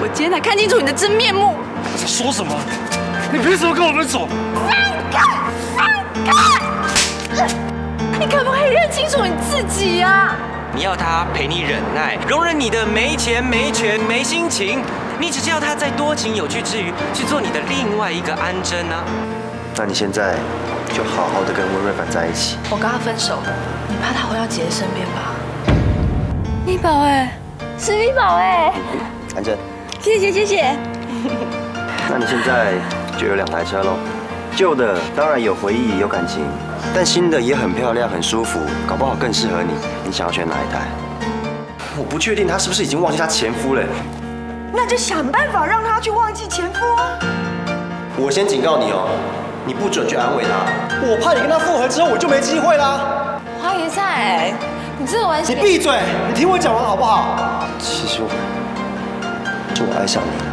我今天才看清楚你的真面目。 你在说什么？你凭什么跟我分手？ 你可不可以认清楚你自己啊？ 你要他陪你忍耐，容忍你的没钱、没权、没心情，你只是要他在多情有趣之余，去做你的另外一个安贞啊。 那你现在就好好的跟温瑞凡在一起。 我跟他分手，你怕他回到姐姐身边吧？米宝哎，是米宝哎， 安贞， 谢谢谢谢。 那你现在就有2台车喽。旧的当然有回忆有感情，但新的也很漂亮很舒服，搞不好更适合你。你想要选哪一台？我不确定她是不是已经忘记她前夫了。 那就想办法让他去忘记前夫啊！ 我先警告你哦，你不准去安慰她，我怕你跟她复合之后我就没机会啦。 花椰菜，你这个玩笑。 你闭嘴！你听我讲完好不好？其实我爱上你。